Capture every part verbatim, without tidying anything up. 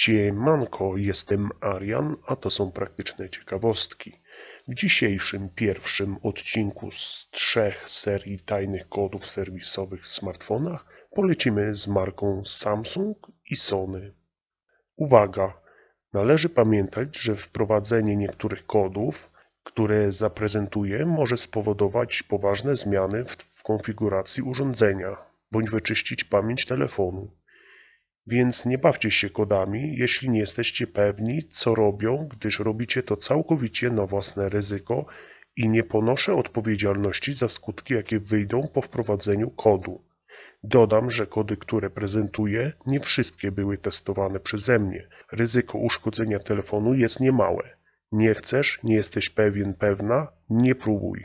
Siemanko, jestem Arian, a to są praktyczne ciekawostki. W dzisiejszym pierwszym odcinku z trzech serii tajnych kodów serwisowych w smartfonach polecimy z marką Samsung i Sony. Uwaga! Należy pamiętać, że wprowadzenie niektórych kodów, które zaprezentuję, może spowodować poważne zmiany w konfiguracji urządzenia bądź wyczyścić pamięć telefonu. Więc nie bawcie się kodami, jeśli nie jesteście pewni, co robią, gdyż robicie to całkowicie na własne ryzyko i nie ponoszę odpowiedzialności za skutki, jakie wyjdą po wprowadzeniu kodu. Dodam, że kody, które prezentuję, nie wszystkie były testowane przeze mnie. Ryzyko uszkodzenia telefonu jest niemałe. Nie chcesz, nie jesteś pewien, pewna, nie próbuj.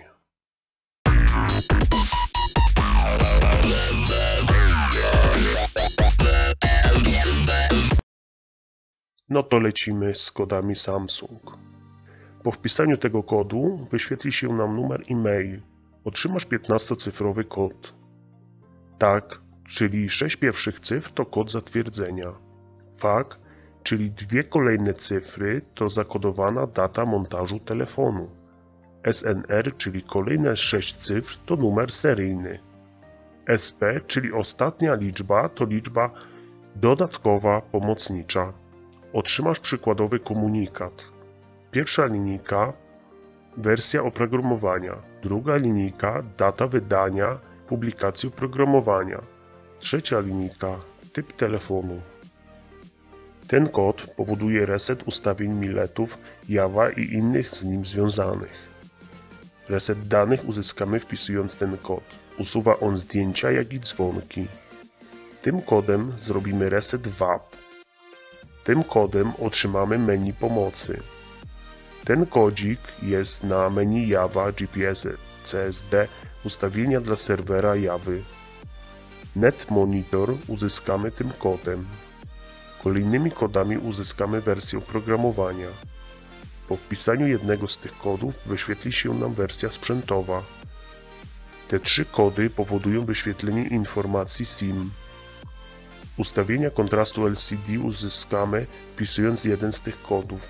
No to lecimy z kodami Samsung. Po wpisaniu tego kodu wyświetli się nam numer e-mail. Otrzymasz piętnastocyfrowy kod. Tak, czyli sześć pierwszych cyfr to kod zatwierdzenia. Fak, czyli dwie kolejne cyfry to zakodowana data montażu telefonu. S N R, czyli kolejne sześć cyfr to numer seryjny. S P, czyli ostatnia liczba to liczba dodatkowa pomocnicza. Otrzymasz przykładowy komunikat. Pierwsza linijka wersja oprogramowania, druga linijka data wydania, publikacji oprogramowania, trzecia linijka typ telefonu. Ten kod powoduje reset ustawień miletów, Java i innych z nim związanych. Reset danych uzyskamy wpisując ten kod. Usuwa on zdjęcia, jak i dzwonki. Tym kodem zrobimy reset W A P. Tym kodem otrzymamy menu pomocy. Ten kodzik jest na menu Java, G P S, C S D, ustawienia dla serwera Javy. Net Monitor uzyskamy tym kodem. Kolejnymi kodami uzyskamy wersję oprogramowania. Po wpisaniu jednego z tych kodów wyświetli się nam wersja sprzętowa. Te trzy kody powodują wyświetlenie informacji SIM. Ustawienia kontrastu L C D uzyskamy wpisując jeden z tych kodów.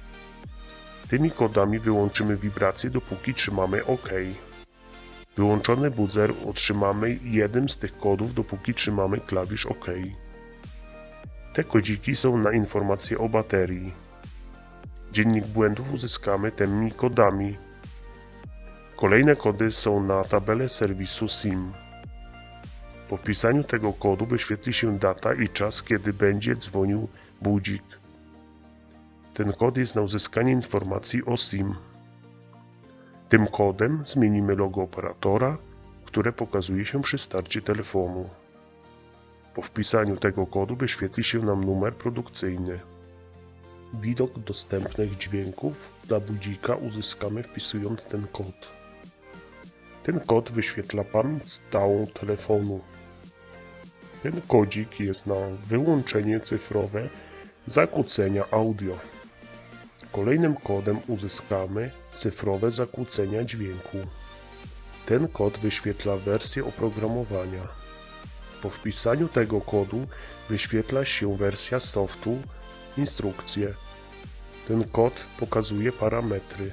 Tymi kodami wyłączymy wibrację, dopóki trzymamy OK. Wyłączony buzzer otrzymamy jeden z tych kodów, dopóki trzymamy klawisz OK. Te kodziki są na informacje o baterii. Dziennik błędów uzyskamy tymi kodami. Kolejne kody są na tabelę serwisu SIM. Po wpisaniu tego kodu wyświetli się data i czas, kiedy będzie dzwonił budzik. Ten kod jest na uzyskanie informacji o SIM. Tym kodem zmienimy logo operatora, które pokazuje się przy starcie telefonu. Po wpisaniu tego kodu wyświetli się nam numer produkcyjny. Widok dostępnych dźwięków dla budzika uzyskamy wpisując ten kod. Ten kod wyświetla pamięć stałą telefonu. Ten kodzik jest na wyłączenie cyfrowe zakłócenia audio. Kolejnym kodem uzyskamy cyfrowe zakłócenia dźwięku. Ten kod wyświetla wersję oprogramowania. Po wpisaniu tego kodu wyświetla się wersja softu, instrukcje. Ten kod pokazuje parametry.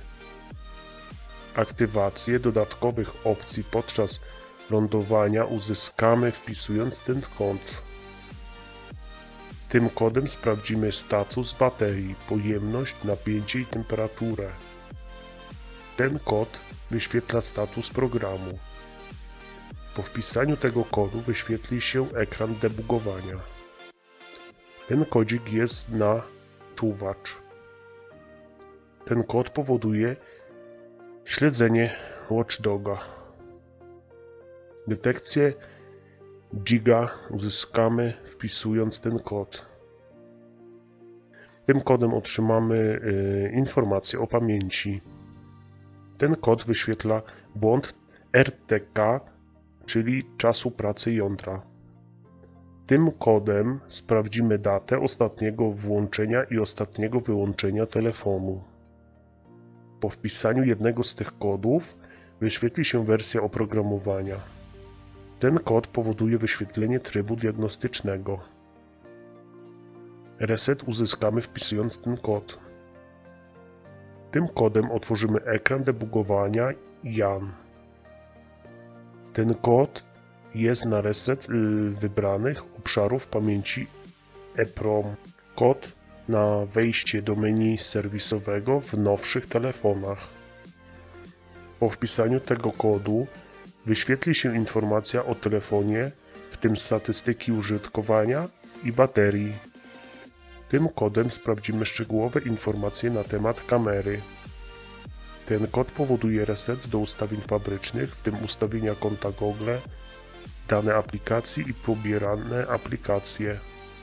Aktywację dodatkowych opcji podczas lądowania uzyskamy wpisując ten kod. Tym kodem sprawdzimy status baterii, pojemność, napięcie i temperaturę. Ten kod wyświetla status programu. Po wpisaniu tego kodu wyświetli się ekran debugowania. Ten kodzik jest na czuwacz. Ten kod powoduje śledzenie watchdoga. Detekcję giga uzyskamy wpisując ten kod. Tym kodem otrzymamy y, informację o pamięci. Ten kod wyświetla błąd R T K, czyli czasu pracy jądra. Tym kodem sprawdzimy datę ostatniego włączenia i ostatniego wyłączenia telefonu. Po wpisaniu jednego z tych kodów wyświetli się wersja oprogramowania. Ten kod powoduje wyświetlenie trybu diagnostycznego. Reset uzyskamy wpisując ten kod. Tym kodem otworzymy ekran debugowania Jan. Ten kod jest na reset wybranych obszarów pamięci EEPROM. Kod na wejście do menu serwisowego w nowszych telefonach. Po wpisaniu tego kodu wyświetli się informacja o telefonie, w tym statystyki użytkowania i baterii. Tym kodem sprawdzimy szczegółowe informacje na temat kamery. Ten kod powoduje reset do ustawień fabrycznych, w tym ustawienia konta Google, dane aplikacji i pobierane aplikacje.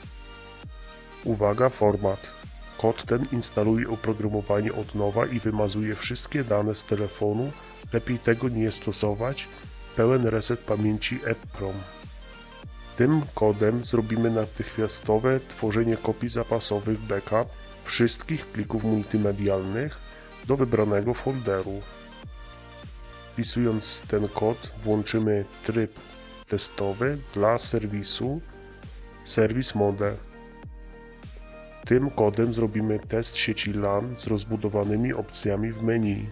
Uwaga, format. Kod ten instaluje oprogramowanie od nowa i wymazuje wszystkie dane z telefonu. Lepiej tego nie stosować. Pełen reset pamięci EEPROM. Tym kodem zrobimy natychmiastowe tworzenie kopii zapasowych backup wszystkich plików multimedialnych do wybranego folderu. Wpisując ten kod włączymy tryb testowy dla serwisu Service Mode. Tym kodem zrobimy test sieci LAN z rozbudowanymi opcjami w menu.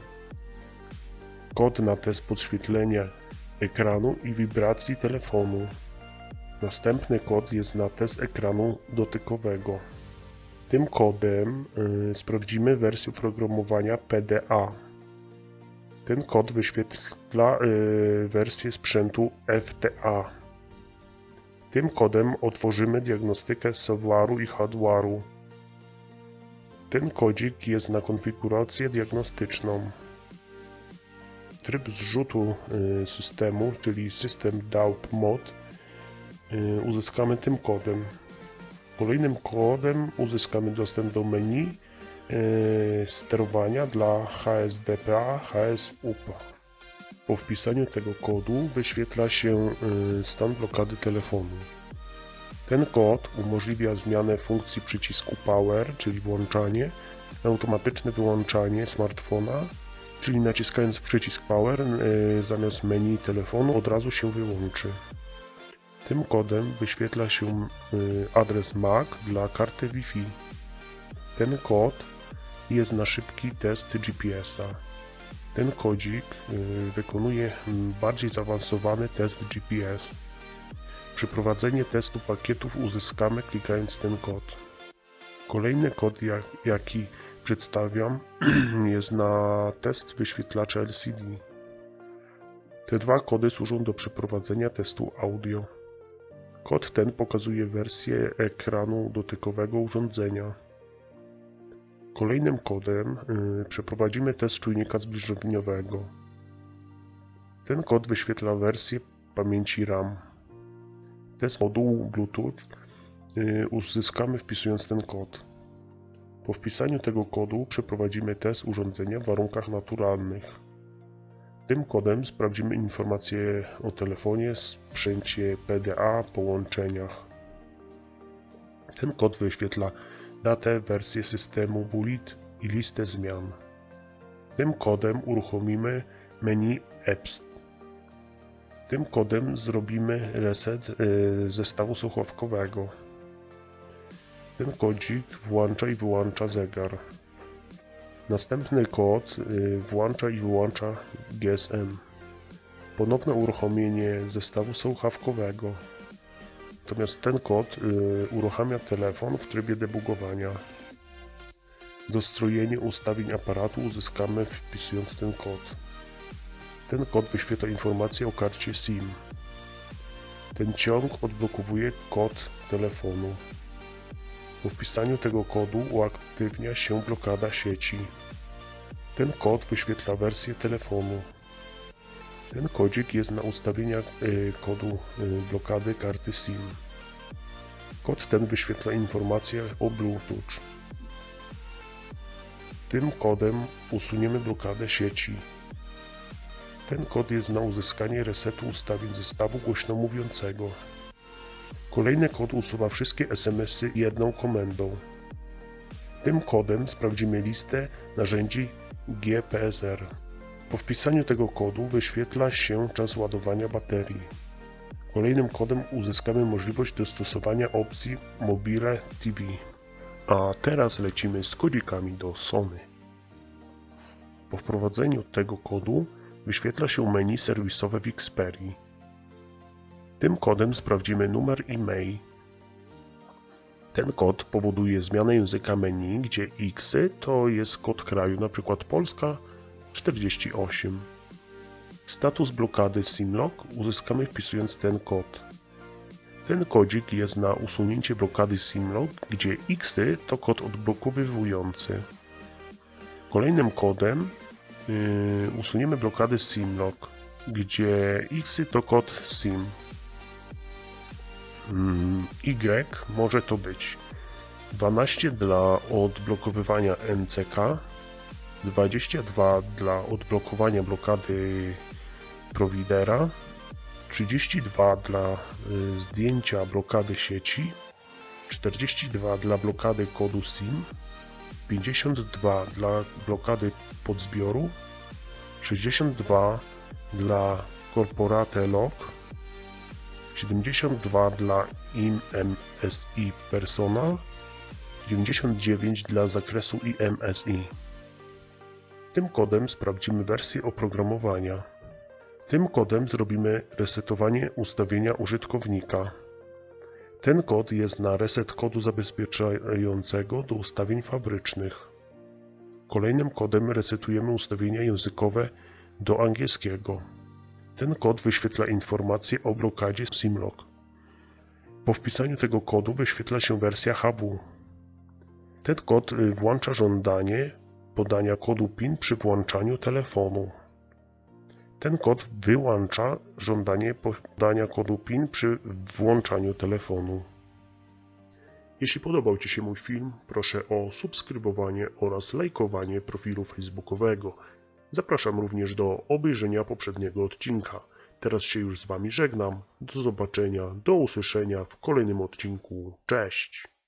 Kod na test podświetlenia ekranu i wibracji telefonu. Następny kod jest na test ekranu dotykowego. Tym kodem yy, sprawdzimy wersję oprogramowania P D A. Ten kod wyświetla yy, wersję sprzętu F T A. Tym kodem otworzymy diagnostykę software'u i hardware'u. Ten kodzik jest na konfigurację diagnostyczną. Tryb zrzutu yy, systemu, czyli System D A W P Mode, yy, uzyskamy tym kodem. Kolejnym kodem uzyskamy dostęp do menu yy, sterowania dla H S D P A, H S U P A. Po wpisaniu tego kodu wyświetla się yy, stan blokady telefonu. Ten kod umożliwia zmianę funkcji przycisku Power, czyli włączanie, automatyczne wyłączanie smartfona, czyli naciskając przycisk Power yy, zamiast menu telefonu od razu się wyłączy. Tym kodem wyświetla się yy, adres M A C dla karty Wi-Fi. Ten kod jest na szybki test G P S a. Ten kodzik yy, wykonuje bardziej zaawansowany test G P S. Przeprowadzenie testu pakietów uzyskamy klikając ten kod. Kolejny kod, jak, jaki przedstawiam, jest na test wyświetlacza L C D. Te dwa kody służą do przeprowadzenia testu audio. Kod ten pokazuje wersję ekranu dotykowego urządzenia. Kolejnym kodem yy, przeprowadzimy test czujnika zbliżeniowego. Ten kod wyświetla wersję pamięci RAM. Test modułu Bluetooth yy, uzyskamy wpisując ten kod. Po wpisaniu tego kodu przeprowadzimy test urządzenia w warunkach naturalnych. Tym kodem sprawdzimy informacje o telefonie, sprzęcie P D A, połączeniach. Ten kod wyświetla datę, wersję systemu Bullet i listę zmian. Tym kodem uruchomimy menu Apps. Tym kodem zrobimy reset yy, zestawu słuchawkowego. Ten kodzik włącza i wyłącza zegar. Następny kod yy, włącza i wyłącza G S M. Ponowne uruchomienie zestawu słuchawkowego. Natomiast ten kod yy, uruchamia telefon w trybie debugowania. Dostrojenie ustawień aparatu uzyskamy wpisując ten kod. Ten kod wyświetla informację o karcie SIM. Ten ciąg odblokowuje kod telefonu. Po wpisaniu tego kodu uaktywnia się blokada sieci. Ten kod wyświetla wersję telefonu. Ten kodzik jest na ustawieniach y, kodu y, blokady karty SIM. Kod ten wyświetla informację o Bluetooth. Tym kodem usuniemy blokadę sieci. Ten kod jest na uzyskanie resetu ustawień zestawu głośno mówiącego. Kolejny kod usuwa wszystkie S M S y jedną komendą. Tym kodem sprawdzimy listę narzędzi G P S R. Po wpisaniu tego kodu wyświetla się czas ładowania baterii. Kolejnym kodem uzyskamy możliwość dostosowania opcji Mobile T V. A teraz lecimy z kodzikami do Sony. Po wprowadzeniu tego kodu wyświetla się menu serwisowe w Xperii. Tym kodem sprawdzimy numer e-mail. Ten kod powoduje zmianę języka menu, gdzie X to jest kod kraju, np. Polska czterdzieści osiem. Status blokady SIM-Lock uzyskamy wpisując ten kod. Ten kodzik jest na usunięcie blokady SIM-Lock, gdzie X to kod odblokowywujący. Kolejnym kodem yy, usuniemy blokady SIM-Lock, gdzie X to kod SIM. Y może to być dwanaście dla odblokowywania N C K, dwadzieścia dwa dla odblokowania blokady prowidera, trzydzieści dwa dla y, zdjęcia blokady sieci, czterdzieści dwa dla blokady kodu SIM, pięćdziesiąt dwa dla blokady podzbioru, sześćdziesiąt dwa dla Corporate Lock, siedemdziesiąt dwa dla I M S I Personal, dziewięćdziesiąt dziewięć dla zakresu I M S I. Tym kodem sprawdzimy wersję oprogramowania. Tym kodem zrobimy resetowanie ustawienia użytkownika. Ten kod jest na reset kodu zabezpieczającego do ustawień fabrycznych. Kolejnym kodem resetujemy ustawienia językowe do angielskiego. Ten kod wyświetla informację o blokadzie SIM-Lock. Po wpisaniu tego kodu wyświetla się wersja H W. Ten kod włącza żądanie podania kodu PIN przy włączaniu telefonu. Ten kod wyłącza żądanie podania kodu PIN przy włączaniu telefonu. Jeśli podobał Ci się mój film, proszę o subskrybowanie oraz lajkowanie profilu facebookowego. Zapraszam również do obejrzenia poprzedniego odcinka. Teraz się już z Wami żegnam. Do zobaczenia, do usłyszenia w kolejnym odcinku. Cześć!